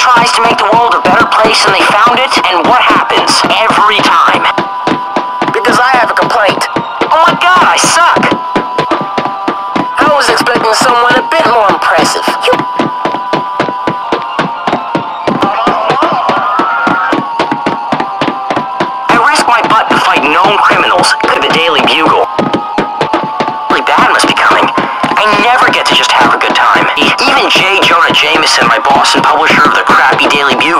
tries to make the world a better place than they found it, and what happens every time? Because I have a complaint. Oh my god, I suck! I was expecting someone a bit more impressive. I risk my butt to fight known criminals at the Daily Bugle. Really bad must be coming. I never get to just have a good time. Even J. Jonah Jameson, my boss and publisher of the crappy Daily Bugle,